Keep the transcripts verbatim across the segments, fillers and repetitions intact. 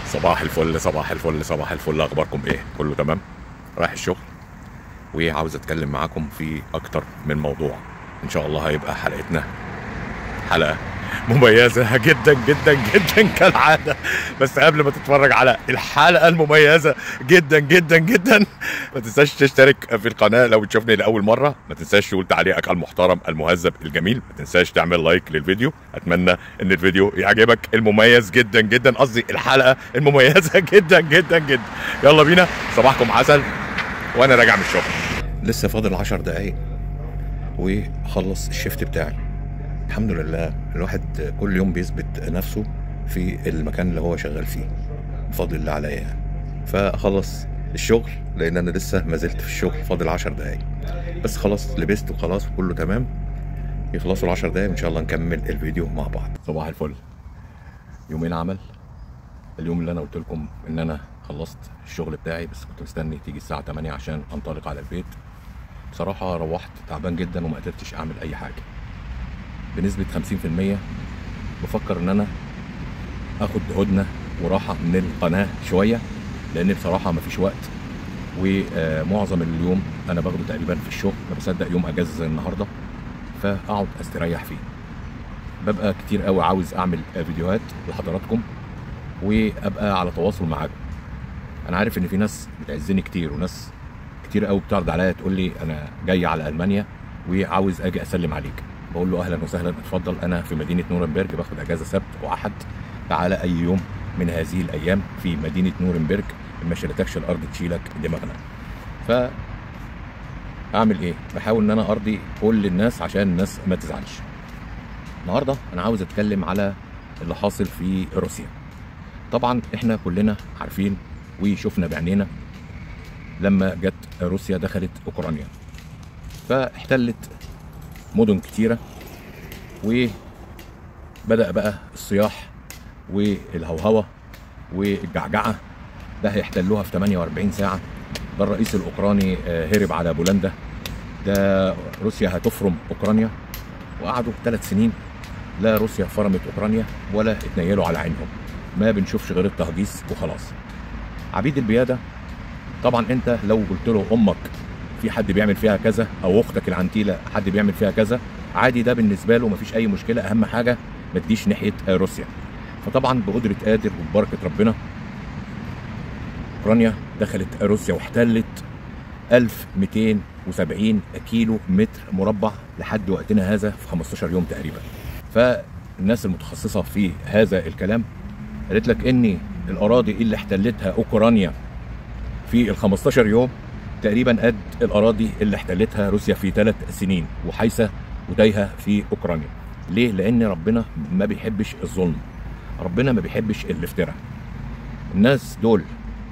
صباح الفل صباح الفل صباح الفل، اخباركم ايه؟ كله تمام؟ رايح الشغل وعاوز اتكلم معاكم في اكتر من موضوع. ان شاء الله هيبقى حلقتنا حلقه مميزه جدا جدا جدا كالعاده. بس قبل ما تتفرج على الحلقه المميزه جدا جدا جدا ما تنساش تشترك في القناه لو بتشوفني لاول مره، ما تنساش تقول تعليقك المحترم المهذب الجميل، ما تنساش تعمل لايك للفيديو. اتمنى ان الفيديو يعجبك، المميز جدا جدا، قصدي الحلقه المميزه جدا جدا جدا. يلا بينا، صباحكم عسل وانا راجع من الشغل. لسه فاضل عشر دقايق وخلص الشيفت بتاعي. الحمد لله الواحد كل يوم بيثبت نفسه في المكان اللي هو شغال فيه بفضل الله عليا يعني. فاخلص الشغل لان انا لسه ما زلت في الشغل، فاضل عشر دقايق بس. خلاص لبست وخلاص وكله تمام. يخلصوا العشر دقايق ان شاء الله نكمل الفيديو مع بعض. صباح الفل. يومين عمل. اليوم اللي انا قلت لكم ان انا خلصت الشغل بتاعي، بس كنت مستني تيجي الساعه تمانية عشان انطلق على البيت. بصراحه روحت تعبان جدا وما قدرتش اعمل اي حاجه بنسبه خمسين في المية. بفكر ان انا اخد هدنه وراحه من القناه شويه، لان بصراحه مفيش وقت، ومعظم اليوم انا باخده تقريبا في الشغل. ما بصدق يوم اجازه زي النهارده فاقعد استريح فيه. ببقى كتير قوي عاوز اعمل فيديوهات لحضراتكم وابقى على تواصل معاكم. انا عارف ان في ناس بتعزني كتير، وناس كتير قوي بتعرض عليا تقول لي انا جاي على المانيا وعاوز اجي اسلم عليك. بقول له اهلا وسهلا، اتفضل، انا في مدينه نورنبرج باخد اجازه سبت واحد. تعالى اي يوم من هذه الايام في مدينه نورنبرج، ما شالتكش الارض تشيلك دماغنا. ف اعمل ايه؟ بحاول ان انا ارضي كل الناس عشان الناس ما تزعلش. النهارده انا عاوز اتكلم على اللي حاصل في روسيا. طبعا احنا كلنا عارفين وشفنا بعينينا لما جت روسيا دخلت اوكرانيا، فاحتلت مدن كتيره، وبدأ بقى الصياح والهوهوه والجعجعه. ده هيحتلوها في تمانية واربعين ساعه. ده الرئيس الاوكراني هرب على بولندا. ده روسيا هتفرم اوكرانيا. وقعدوا ثلاث سنين لا روسيا فرمت اوكرانيا ولا اتنيلوا على عينهم. ما بنشوفش غير التهجيس وخلاص. عبيد البياده. طبعا انت لو قلت له امك في حد بيعمل فيها كذا، او اختك العنتيله حد بيعمل فيها كذا، عادي، ده بالنسبه له مفيش اي مشكله. اهم حاجه ما تجيش ناحيه روسيا. فطبعا بقدره قادر وببركه ربنا اوكرانيا دخلت روسيا واحتلت ألف ومئتين وسبعين كيلو متر مربع لحد وقتنا هذا في خمستاشر يوم تقريبا. فالناس المتخصصه في هذا الكلام قالت لك ان الاراضي اللي احتلتها اوكرانيا في ال خمستاشر يوم تقريبا قد الاراضي اللي احتلتها روسيا في ثلاث سنين وحيسه وتايهه في اوكرانيا. ليه؟ لان ربنا ما بيحبش الظلم، ربنا ما بيحبش الافتراء. الناس دول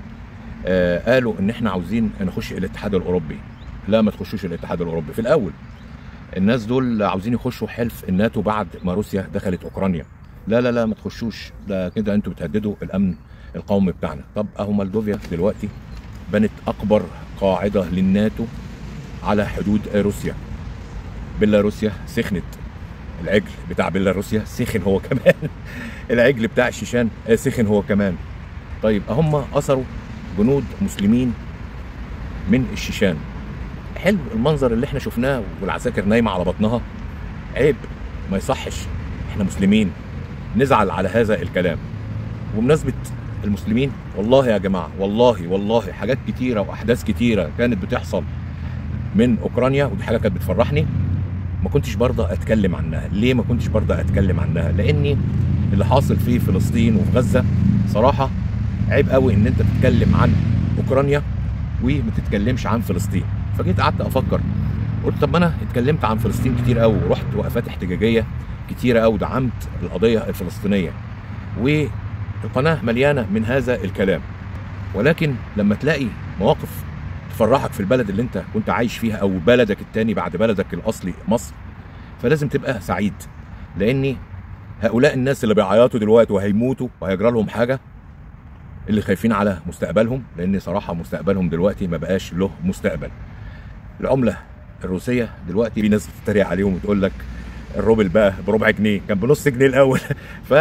آه قالوا ان احنا عاوزين نخش الاتحاد الاوروبي. لا، ما تخشوش الاتحاد الاوروبي. في الاول الناس دول عاوزين يخشوا حلف الناتو بعد ما روسيا دخلت اوكرانيا. لا لا لا، ما تخشوش، ده كده انتوا بتهددوا الامن القومي بتاعنا. طب اهو مولدوفيا دلوقتي بنت اكبر قاعده للناتو على حدود روسيا. بيلاروسيا سخنت، العجل بتاع بيلاروسيا سخن هو كمان. العجل بتاع الشيشان سخن هو كمان. طيب هم اثروا جنود مسلمين من الشيشان. حلو المنظر اللي احنا شفناه والعساكر نايمه على بطنها. عيب، ما يصحش، احنا مسلمين نزعل على هذا الكلام. وبمناسبه المسلمين، والله يا جماعه، والله والله حاجات كتيره واحداث كتيره كانت بتحصل من اوكرانيا، ودي حاجه كانت بتفرحني. ما كنتش برضه اتكلم عنها. ليه ما كنتش برضه اتكلم عنها؟ لاني اللي حاصل في فلسطين وفي غزه صراحه عيب قوي ان انت تتكلم عن اوكرانيا وما تتكلمش عن فلسطين. فجيت قعدت افكر، قلت طب ما انا اتكلمت عن فلسطين كتير قوي، ورحت وقفات احتجاجيه كتيره قوي، دعمت القضيه الفلسطينيه، والقناه مليانه من هذا الكلام. ولكن لما تلاقي مواقف تفرحك في البلد اللي انت كنت عايش فيها او بلدك التاني بعد بلدك الاصلي مصر، فلازم تبقى سعيد. لان هؤلاء الناس اللي بيعيطوا دلوقتي وهيموتوا وهيجرى لهم حاجه، اللي خايفين على مستقبلهم، لان صراحه مستقبلهم دلوقتي ما بقاش له مستقبل. العمله الروسيه دلوقتي في ناس بتتريق عليهم وتقول لك الروبل بقى بربع جنيه، كان بنص جنيه الاول. ف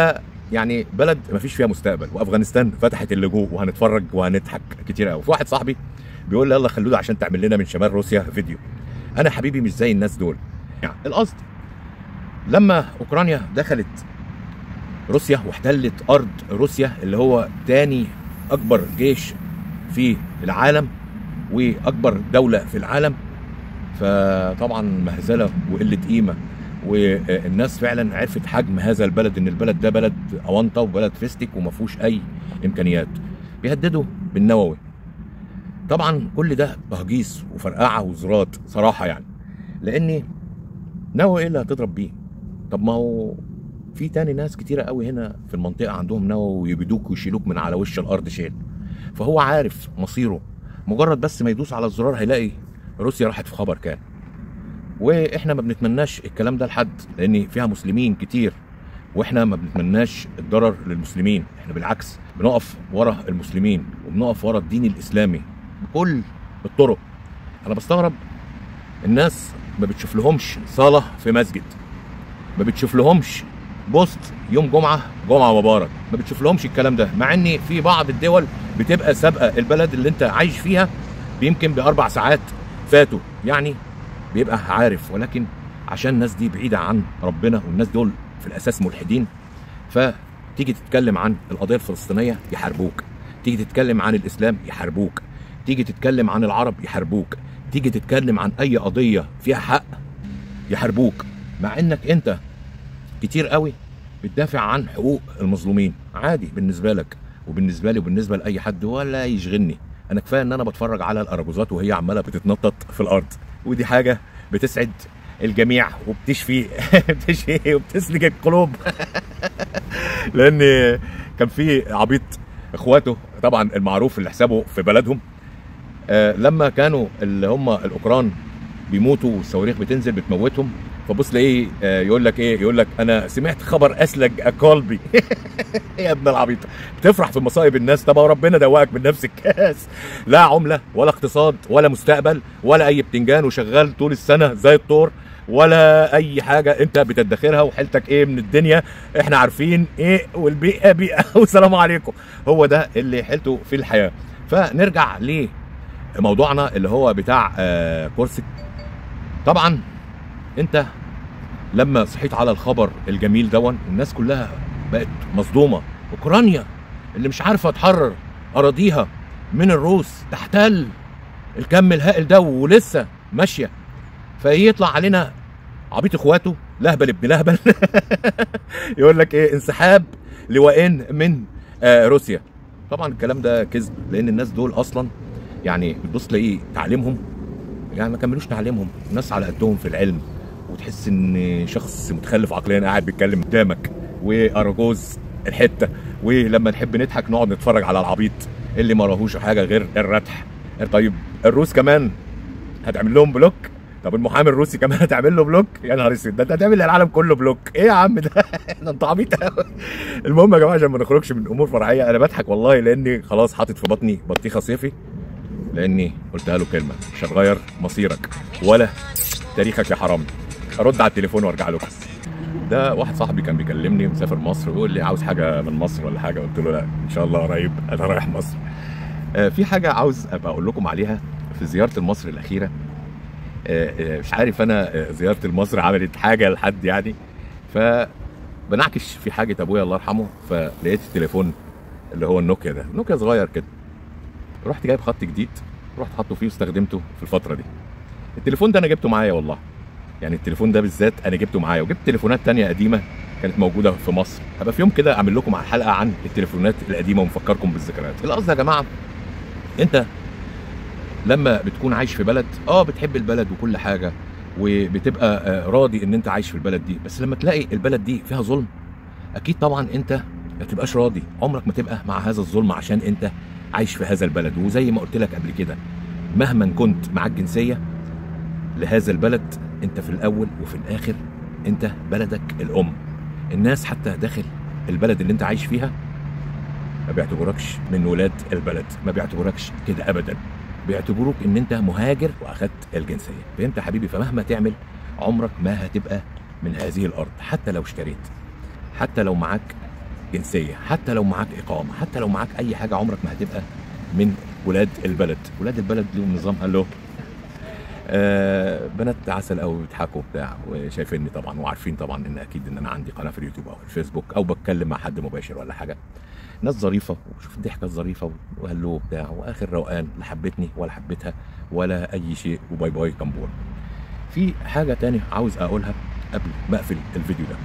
يعني بلد ما فيش فيها مستقبل، وافغانستان فتحت اللجوء وهنتفرج وهنضحك كتير قوي. في واحد صاحبي بيقول لي يلا خلونا عشان تعمل لنا من شمال روسيا فيديو. انا حبيبي مش زي الناس دول. يعني القصد لما اوكرانيا دخلت روسيا واحتلت ارض روسيا اللي هو تاني اكبر جيش في العالم واكبر دوله في العالم، فطبعا مهزله وقله قيمه، والناس فعلا عرفت حجم هذا البلد، ان البلد ده بلد اونطه وبلد فيستك وما فيهوش اي امكانيات. بيهددوا بالنووي. طبعا كل ده تهجيص وفرقعه وزرات صراحه، يعني لان نووي ايه اللي هتضرب بيه؟ طب ما هو في تاني ناس كتيره قوي هنا في المنطقه عندهم نووي ويبيدوك ويشيلوك من على وش الارض شيل. فهو عارف مصيره، مجرد بس ما يدوس على الزرار هيلاقي روسيا راحت في خبر كان. واحنا ما بنتمناش الكلام ده لحد، لان فيها مسلمين كتير، واحنا ما بنتمناش الضرر للمسلمين. احنا بالعكس بنقف ورا المسلمين وبنقف ورا الدين الاسلامي بكل الطرق. انا بستغرب الناس ما بتشوف لهمش صلاه في مسجد، ما بتشوف لهمش بوست يوم جمعه جمعه مبارك، ما بتشوف لهمش الكلام ده، مع ان في بعض الدول بتبقى سابقه البلد اللي انت عايش فيها يمكن باربع ساعات فاتوا، يعني بيبقى عارف. ولكن عشان الناس دي بعيده عن ربنا، والناس دول في الاساس ملحدين، فتيجي تتكلم عن القضيه الفلسطينيه يحاربوك، تيجي تتكلم عن الاسلام يحاربوك، تيجي تتكلم عن العرب يحاربوك، تيجي تتكلم عن اي قضيه فيها حق يحاربوك، مع انك انت كتير قوي بتدافع عن حقوق المظلومين. عادي بالنسبه لك وبالنسبه لي وبالنسبه لاي حد، ولا يشغلني. انا كفايه ان انا بتفرج على الاراجوزات وهي عماله بتتنطط في الارض، ودي حاجه بتسعد الجميع وبتشفي بتشفي وبتسلك القلوب. لان كان في عبيط اخواته طبعا المعروف اللي حسابه في بلدهم، آه لما كانوا اللي هم الاوكران بيموتوا والصواريخ بتنزل بتموتهم، فبص لايه آه يقول لك ايه، يقول لك انا سمعت خبر اسلج قلبي. يا ابن العبيط، بتفرح في مصايب الناس؟ طب ربنا دوقك من نفس الكاس. لا عمله ولا اقتصاد ولا مستقبل ولا اي بتنجان وشغال طول السنه زي الطور، ولا اي حاجه انت بتدخرها، وحيلتك ايه من الدنيا احنا عارفين ايه، والبيئه بيئه والسلام عليكم. هو ده اللي حيلته في الحياه. فنرجع لموضوعنا اللي هو بتاع آه كورسك. طبعا انت لما صحيت على الخبر الجميل دون، الناس كلها بقت مصدومه. اوكرانيا اللي مش عارفه تحرر اراضيها من الروس تحتل الكم الهائل ده ولسه ماشيه، فيطلع علينا عبيط اخواته لهبل ابن لهبل يقول لك ايه، انسحاب لواءين من آه روسيا. طبعا الكلام ده كذب، لان الناس دول اصلا يعني بتبص تلاقيه تعليمهم يعني ما كملوش تعليمهم، ناس على قدهم في العلم، وتحس ان شخص متخلف عقليا قاعد بيتكلم قدامك، واراجوز الحته. ولما نحب نضحك نقعد نتفرج على العبيط اللي ما راهوش حاجه غير الرتح. طيب الروس كمان هتعمل لهم بلوك؟ طب المحامي الروسي كمان هتعمل له بلوك؟ يا نهار اسود، ده انت هتعمل للعالم كله بلوك. ايه يا عم ده؟ ده انت عبيط قوي. المهم يا جماعه عشان ما نخرجش من امور فرعيه، انا بضحك والله لاني خلاص حاطط في بطني بطيخه صيفي، لاني قلتها له كلمه مش هتغير مصيرك ولا تاريخك يا حرامي. ارد على التليفون وارجع لكم. ده واحد صاحبي كان بيكلمني مسافر مصر ويقول لي عاوز حاجه من مصر ولا حاجه، قلت له لا ان شاء الله قريب انا رايح مصر. آه في حاجه عاوز ابقى اقول لكم عليها في زياره مصر الاخيره. آه آه مش عارف انا آه زياره مصر عملت حاجه لحد يعني، فبنعكش في حاجه ابويا الله يرحمه، فلقيت التليفون اللي هو النوكيا ده، نوكيا صغير كده، رحت جايب خط جديد رحت حاطه فيه واستخدمته في الفتره دي. التليفون ده انا جبته معايا والله، يعني التليفون ده بالذات انا جبته معايا، وجبت تليفونات تانية قديمه كانت موجوده في مصر. هبقى في يوم كده اعمل لكم حلقه عن التليفونات القديمه ونفكركم بالذكريات. القصد يا جماعه، انت لما بتكون عايش في بلد اه بتحب البلد وكل حاجه، وبتبقى راضي ان انت عايش في البلد دي، بس لما تلاقي البلد دي فيها ظلم اكيد طبعا انت ما تبقاش راضي، عمرك ما تبقى مع هذا الظلم عشان انت عايش في هذا البلد. وزي ما قلت لك قبل كده، مهما كنت معاك جنسيه لهذا البلد، انت في الاول وفي الاخر انت بلدك الام. الناس حتى داخل البلد اللي انت عايش فيها ما بيعتبروكش من ولاد البلد، ما بيعتبروكش كده ابدا، بيعتبروك ان انت مهاجر واخدت الجنسيه. فهمت يا حبيبي؟ فمهما تعمل عمرك ما هتبقى من هذه الارض، حتى لو اشتريت، حتى لو معاك جنسيه، حتى لو معاك اقامه، حتى لو معاك اي حاجه، عمرك ما هتبقى من ولاد البلد. ولاد البلد ليهم نظام قال آه بنات عسل قوي بيضحكوا بتاع وشايفيني طبعا وعارفين طبعا ان اكيد ان انا عندي قناه في اليوتيوب او في الفيسبوك او بتكلم مع حد مباشر ولا حاجه. ناس ظريفه وشوف الضحكه الظريفه وهلو بتاع واخر روقان، لا حبتني ولا حبيتها ولا اي شيء، وباي باي كمبور. في حاجه تاني عاوز اقولها قبل ما اقفل الفيديو ده.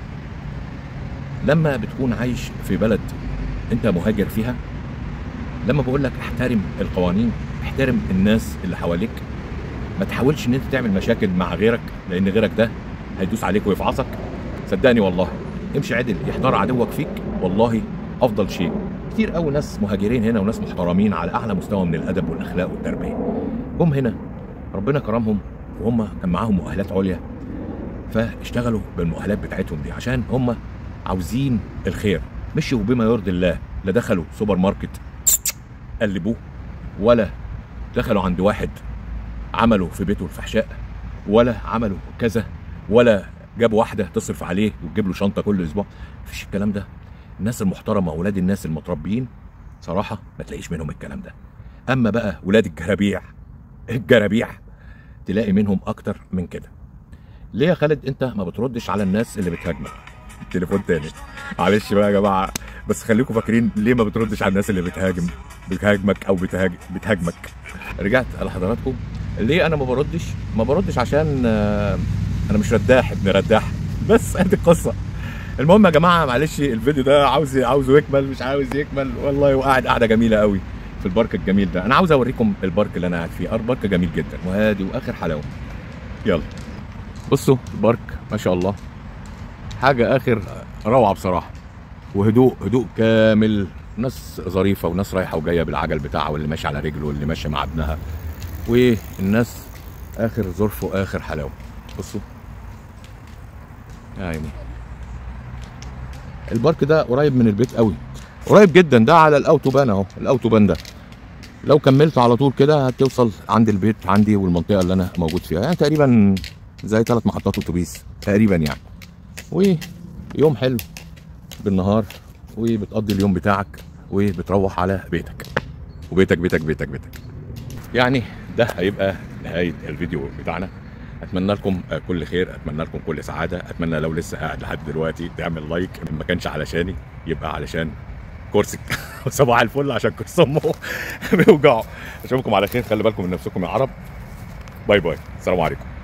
لما بتكون عايش في بلد انت مهاجر فيها، لما بقول لك احترم القوانين، احترم الناس اللي حواليك، ما تحاولش ان انت تعمل مشاكل مع غيرك، لان غيرك ده هيدوس عليك ويفعصك. صدقني والله، امشي عدل يحتار عدوك فيك، والله افضل شيء. كتير قوي ناس مهاجرين هنا وناس محترمين على اعلى مستوى من الادب والاخلاق والتربيه، جم هنا ربنا كرمهم وهم كان معاهم مؤهلات عليا، فاشتغلوا بالمؤهلات بتاعتهم دي عشان هم عاوزين الخير، مشوا بما يرضي الله. لا دخلوا سوبر ماركت قلبوه، ولا دخلوا عند واحد عملوا في بيته الفحشاء، ولا عملوا كذا، ولا جابوا واحده تصرف عليه وتجيب له شنطه كل اسبوع. مفيش الكلام ده. الناس المحترمه اولاد الناس المتربيين صراحه ما تلاقيش منهم الكلام ده. اما بقى ولاد الجرابيع الجرابيع تلاقي منهم اكتر من كده. ليه يا خالد انت ما بتردش على الناس اللي بتهاجمك؟ تليفون تاني، معلش بقى يا جماعه، بس خليكم فاكرين ليه ما بتردش على الناس اللي بتهاجم بتهاجمك او بتهاجم بتهاجمك. رجعت على حضراتكم. ليه انا ما بردش؟ ما بردش عشان انا مش رداح ابن رداح، بس ادي القصه. المهم يا جماعه معلش، الفيديو ده عاوز عاوزه يكمل، مش عاوز يكمل والله، وقاعد قاعده جميله قوي في البارك الجميل ده. انا عاوز اوريكم البارك اللي انا قاعد فيه، بارك جميل جدا وهادي واخر حلاوه. يلا بصوا البارك ما شاء الله، حاجه اخر روعه بصراحه، وهدوء هدوء كامل، ناس ظريفه وناس رايحه وجايه بالعجل بتاعها، واللي ماشي على رجله واللي ماشي مع ابنها، والناس اخر ظرف واخر حلاوه. بصوا يعني البارك ده قريب من البيت قوي، قريب جدا، ده على الاوتوبان اهو، الاوتوبان ده لو كملت على طول كده هتوصل عند البيت عندي والمنطقه اللي انا موجود فيها، يعني تقريبا زي ثلاث محطات اتوبيس تقريبا يعني. ويوم حلو بالنهار، وبتقضي اليوم بتاعك وبتروح على بيتك، وبيتك بيتك بيتك بيتك يعني. ده هيبقى نهايه الفيديو بتاعنا. اتمنى لكم كل خير، اتمنى لكم كل سعاده، اتمنى لو لسه قاعد لحد دلوقتي تعمل لايك، ما كانش علشاني يبقى علشان كرسي صباح الفل، عشان كرسي امه بيوجعه. اشوفكم على خير، خلي بالكم من نفسكم يا عرب. باي باي، السلام عليكم.